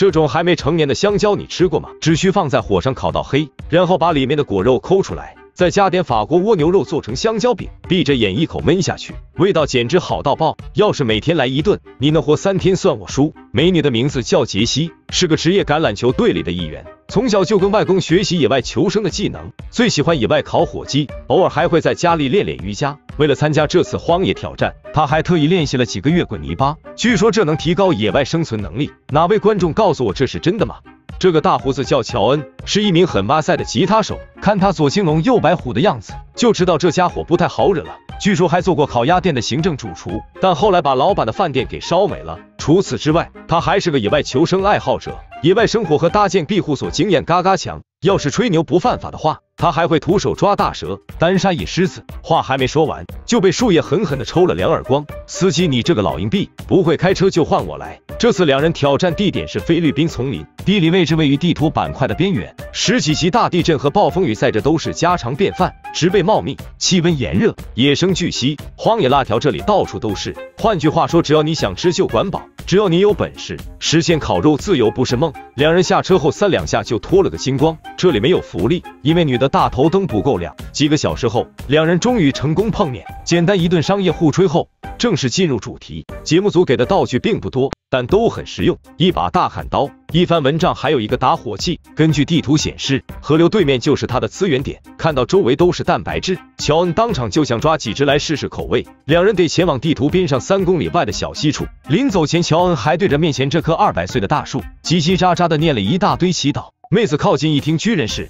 这种还没成年的香蕉你吃过吗？只需放在火上烤到黑，然后把里面的果肉抠出来，再加点法国蜗牛肉做成香蕉饼，闭着眼一口闷下去，味道简直好到爆。要是每天来一顿，你能活3天算我输。美女的名字叫杰西，是个职业橄榄球队里的一员，从小就跟外公学习野外求生的技能，最喜欢野外烤火鸡，偶尔还会在家里练练瑜伽。为了参加这次荒野挑战，他还特意练习了几个月滚泥巴，据说这能提高野外生存能力。哪位观众告诉我这是真的吗？这个大胡子叫乔恩，是一名很哇塞的吉他手，看他左青龙右白虎的样子，就知道这家伙不太好惹了。据说还做过烤鸭店的行政主厨，但后来把老板的饭店给烧没了。除此之外，他还是个野外求生爱好者，野外生活和搭建庇护所经验嘎嘎强。要是吹牛不犯法的话，他还会徒手抓大蛇，单杀野狮子。话还没说完，就被树叶狠狠地抽了2耳光。司机，你这个老硬币，不会开车就换我来。这次2人挑战地点是菲律宾丛林，地理位置位于地图板块的边缘，10几级大地震和暴风雨在这都是家常便饭，植被茂密，气温炎热，野生巨蜥、荒野辣条这里到处都是。换句话说，只要你想吃就管饱，只要你有本事，实现烤肉自由不是梦。2人下车后3两下就脱了个精光。这里没有福利，因为女的大头灯不够亮。几个小时后，2人终于成功碰面，简单一顿商业互吹后，正式进入主题。节目组给的道具并不多，但都很实用，一把大砍刀，一番蚊帐，还有一个打火器。根据地图显示，河流对面就是它的资源点。看到周围都是蛋白质，乔恩当场就想抓几只来试试口味。2人得前往地图边上3公里外的小溪处。临走前，乔恩还对着面前这棵200岁的大树叽叽喳喳的念了一大堆祈祷。妹子靠近一听，居然是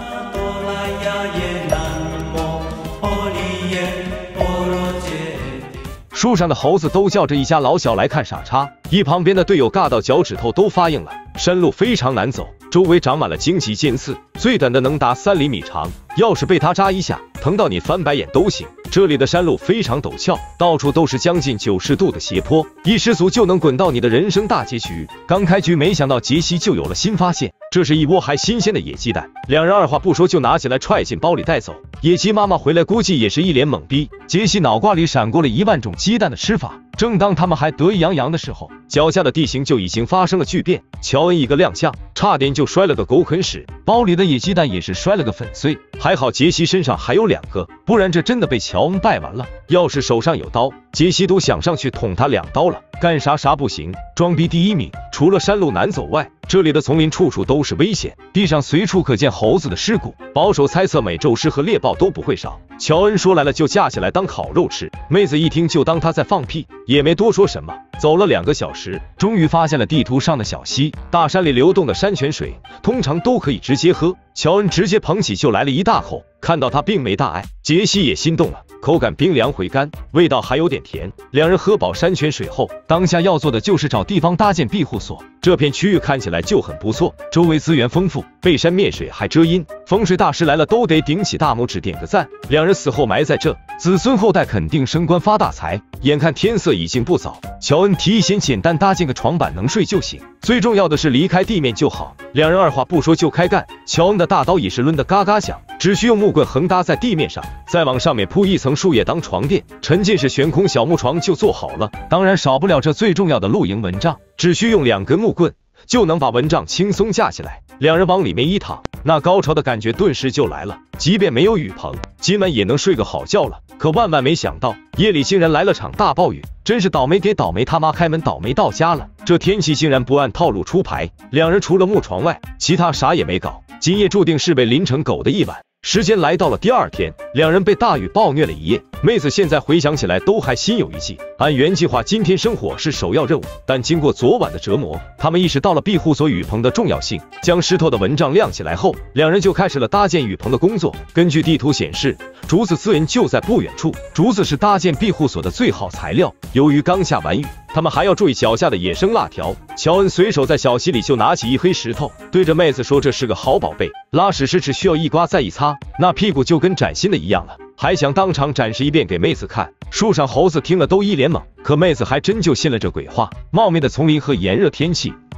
树上的猴子都叫着一家老小来看傻叉，一旁边的队友尬到脚趾头都发硬了。山路非常难走，周围长满了荆棘尖刺，最短的能达3厘米长，要是被它扎一下，疼到你翻白眼都行。这里的山路非常陡峭，到处都是将近90度的斜坡，一失足就能滚到你的人生大结局。刚开局，没想到杰西就有了新发现，这是一窝还新鲜的野鸡蛋。2人二话不说就拿起来揣进包里带走。野鸡妈妈回来估计也是一脸懵逼，杰西脑瓜里闪过了1万种鸡蛋的吃法。正当他们还得意洋洋的时候，脚下的地形就已经发生了巨变。乔恩一个踉跄，差点就摔了个狗啃屎，包里的野鸡蛋也是摔了个粉碎。还好杰西身上还有2个，不然这真的被乔恩败完了。要是手上有刀，杰西都想上去捅他2刀了。干啥不行，装逼第1名。除了山路难走外，这里的丛林处处都是危险，地上随处可见猴子的尸骨。保守猜测，美洲狮和猎豹都不会少。乔恩说来了就架起来当烤肉吃，妹子一听就当他在放屁，也没多说什么。走了2个小时，终于发现了地图上的小溪。大山里流动的山泉水通常都可以直接喝，乔恩直接捧起就来了一大口。看到他并没大碍，杰西也心动了，口感冰凉回甘，味道还有点甜。2人喝饱山泉水后，当下要做的就是找地方搭建庇护所。这片区域看起来就很不错，周围资源丰富，背山面水还遮阴，风水大师来了都得顶起大拇指点个赞。2人死后埋在这，子孙后代肯定升官发大财。眼看天色已经不早，乔恩提议先简单搭建个床板，能睡就行，最重要的是离开地面就好。2人二话不说就开干，乔恩的大刀也是抡得嘎嘎响，只需用木棍横搭在地面上，再往上面铺一层树叶当床垫，沉浸式悬空小木床就做好了。当然少不了这最重要的露营蚊帐，只需用2根木棍就能把蚊帐轻松架起来。2人往里面一躺，那高潮的感觉顿时就来了。即便没有雨棚，今晚也能睡个好觉了。可万万没想到，夜里竟然来了场大暴雨，真是倒霉给倒霉他妈开门，倒霉到家了。这天气竟然不按套路出牌，2人除了木床外，其他啥也没搞。今夜注定是被淋成狗的一晚。时间来到了第2天，2人被大雨暴虐了一夜。妹子现在回想起来都还心有余悸。按原计划，今天生火是首要任务，但经过昨晚的折磨，他们意识到了庇护所雨棚的重要性。将湿透的蚊帐晾起来后，2人就开始了搭建雨棚的工作。根据地图显示，竹子资源就在不远处，竹子是搭建庇护所的最好材料。由于刚下完雨，他们还要注意脚下的野生辣条。乔恩随手在小溪里就拿起一黑石头，对着妹子说：“这是个好宝贝，拉屎时只需要一刮再一擦，那屁股就跟崭新的一样了。”还想当场展示一遍给妹子看。树上猴子听了都一脸懵，可妹子还真就信了这鬼话。茂密的丛林和炎热天气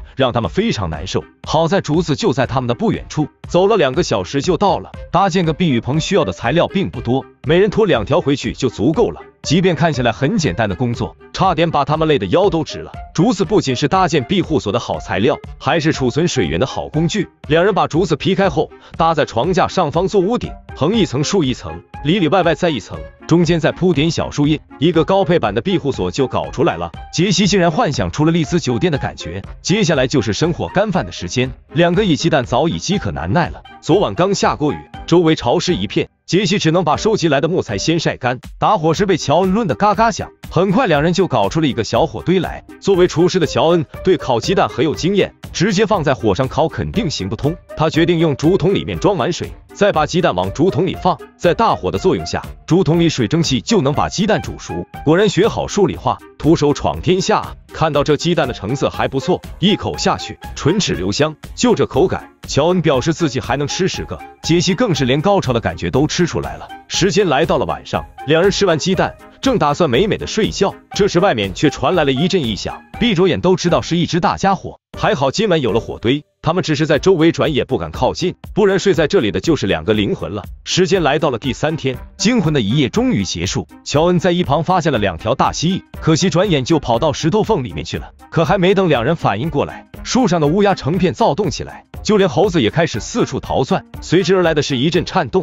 让他们非常难受。好在竹子就在他们的不远处，走了2个小时就到了。搭建个避雨棚需要的材料并不多，每人拖2条回去就足够了。即便看起来很简单的工作，差点把他们累得腰都直了。竹子不仅是搭建庇护所的好材料，还是储存水源的好工具。两人把竹子劈开后，搭在床架上方做屋顶，横一层竖一层，里里外外再一层，中间再铺点小树叶，一个高配版的庇护所就搞出来了。杰西竟然幻想出了丽兹酒店的感觉。接下来就是生火干饭的时间，2个蚁鸡蛋早已饥渴难耐了。昨晚刚下过雨，周围潮湿一片，杰西只能把收集来的木材先晒干。打火时被乔恩抡得嘎嘎响，很快2人就搞出了一个小火堆来。作为厨师的乔恩对烤鸡蛋很有经验，直接放在火上烤肯定行不通。他决定用竹筒里面装满水，再把鸡蛋往竹筒里放，在大火的作用下，竹筒里水蒸气就能把鸡蛋煮熟。果然学好数理化，徒手闯天下。看到这鸡蛋的成色还不错，一口下去唇齿留香，就这口感，乔恩表示自己还能吃10个，杰西更是连高潮的感觉都吃出来了。时间来到了晚上，2人吃完鸡蛋，正打算美美的睡觉，这时外面却传来了一阵异响，闭着眼都知道是一只大家伙。还好今晚有了火堆，他们只是在周围转也不敢靠近，不然睡在这里的就是2个灵魂了。时间来到了第3天，惊魂的一夜终于结束。乔恩在一旁发现了2条大蜥蜴，可惜转眼就跑到石头缝里面去了。可还没等2人反应过来，树上的乌鸦成片躁动起来，就连猴子也开始四处逃窜，随之而来的是一阵颤动。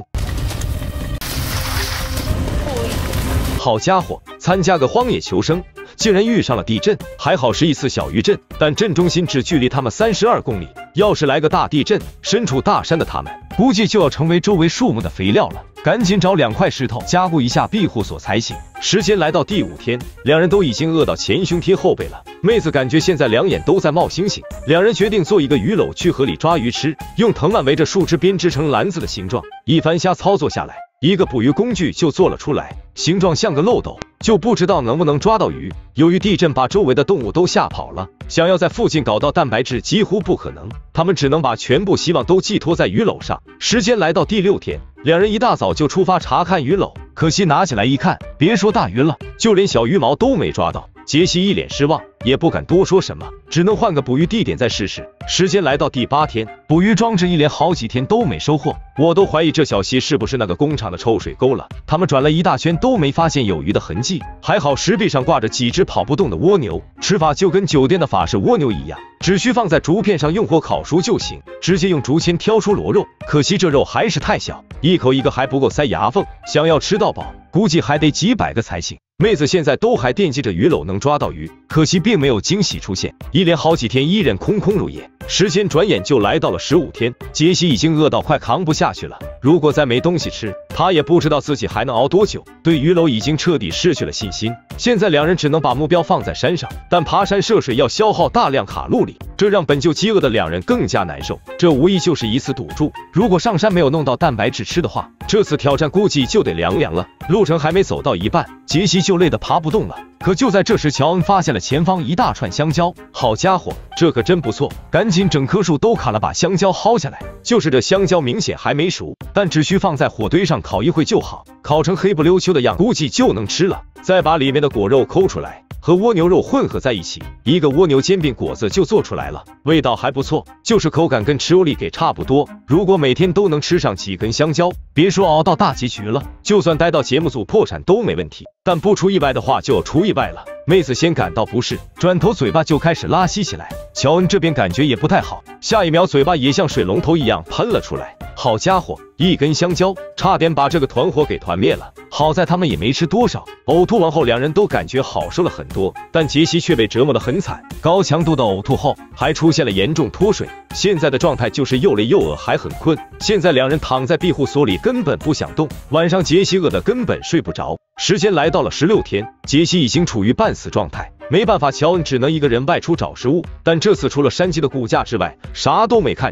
好家伙，参加个荒野求生，竟然遇上了地震，还好是一次小余震，但震中心只距离他们32公里。要是来个大地震，身处大山的他们估计就要成为周围树木的肥料了。赶紧找2块石头加固一下庇护所才行。时间来到第5天，2人都已经饿到前胸贴后背了。妹子感觉现在2眼都在冒星星，2人决定做一个鱼篓去河里抓鱼吃，用藤蔓围着树枝编织成篮子的形状。一番瞎操作下来，一个捕鱼工具就做了出来，形状像个漏斗，就不知道能不能抓到鱼。由于地震把周围的动物都吓跑了，想要在附近搞到蛋白质几乎不可能，他们只能把全部希望都寄托在鱼篓上。时间来到第6天，2人一大早就出发查看鱼篓，可惜拿起来一看，别说大鱼了，就连小鱼毛都没抓到。杰西一脸失望，也不敢多说什么，只能换个捕鱼地点再试试。时间来到第8天，捕鱼装置一连好几天都没收获，我都怀疑这小溪是不是那个工厂的臭水沟了。他们转了一大圈都没发现有鱼的痕迹，还好石壁上挂着几只跑不动的蜗牛，吃法就跟酒店的法式蜗牛一样，只需放在竹片上用火烤熟就行，直接用竹签挑出螺肉。可惜这肉还是太小，一口一个还不够塞牙缝，想要吃到饱，估计还得几百个才行。妹子现在都还惦记着鱼篓能抓到鱼，可惜并没有惊喜出现，一连好几天依然空空如也。时间转眼就来到了15天，杰西已经饿到快扛不下去了，如果再没东西吃，他也不知道自己还能熬多久，对鱼篓已经彻底失去了信心。现在2人只能把目标放在山上，但爬山涉水要消耗大量卡路里，这让本就饥饿的2人更加难受。这无疑就是一次赌注，如果上山没有弄到蛋白质吃的话，这次挑战估计就得凉凉了。路程还没走到一半，杰西就累得爬不动了。可就在这时，乔恩发现了前方一大串香蕉，好家伙，这可真不错，赶紧整棵树都砍了，把香蕉薅下来。就是这香蕉明显还没熟，但只需放在火堆上烤一会就好，烤成黑不溜秋的样，估计就能吃了。再把里面的果肉抠出来，和蜗牛肉混合在一起，一个蜗牛煎饼果子就做出来了，味道还不错，就是口感跟持有力给差不多。如果每天都能吃上几根香蕉，别说熬到大结局了，就算待到节目组破产都没问题。但不出意外的话就要出意外了。妹子先感到不适，转头嘴巴就开始拉稀起来。乔恩这边感觉也不太好，下一秒嘴巴也像水龙头一样喷了出来。好家伙，一根香蕉差点把这个团伙给团灭了。好在他们也没吃多少，呕吐完后2人都感觉好受了很多，但杰西却被折磨得很惨，高强度的呕吐后还出现了严重脱水，现在的状态就是又累又饿还很困。现在2人躺在庇护所里根本不想动，晚上杰西饿得根本睡不着。时间来到了16天，杰西已经处于半死状态，没办法，乔恩只能一个人外出找食物，但这次除了山鸡的骨架之外啥都没看见。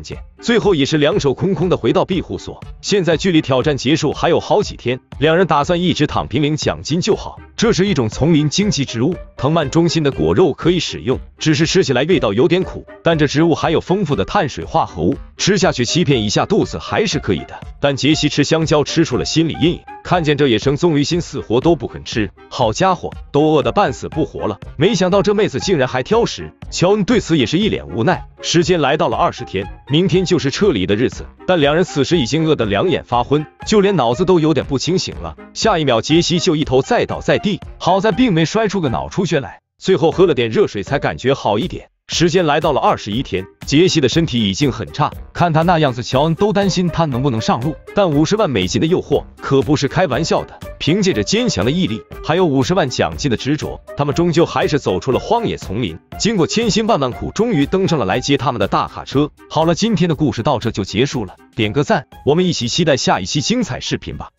最后也是两手空空的回到庇护所。现在距离挑战结束还有好几天，两人打算一直躺平领奖金就好。这是一种丛林经济植物，藤蔓中心的果肉可以使用，只是吃起来味道有点苦，但这植物含有丰富的碳水化合物，吃下去欺骗一下肚子还是可以的。但杰西吃香蕉吃出了心理阴影，看见这野生棕榈心死活都不肯吃，好家伙，都饿得半死不活了。没想到这妹子竟然还挑食，乔恩对此也是一脸无奈。时间来到了20天，明天就是撤离的日子，但两人此时已经饿得两眼发昏，就连脑子都有点不清醒了。下一秒杰西就一头栽倒在地，好在并没摔出个脑出血来，最后喝了点热水才感觉好一点。时间来到了21天，杰西的身体已经很差，看他那样子，乔恩都担心他能不能上路。但50万美金的诱惑可不是开玩笑的，凭借着坚强的毅力，还有50万奖金的执着，他们终究还是走出了荒野丛林。经过千辛万万苦，终于登上了来接他们的大卡车。好了，今天的故事到这就结束了，点个赞，我们一起期待下一期精彩视频吧。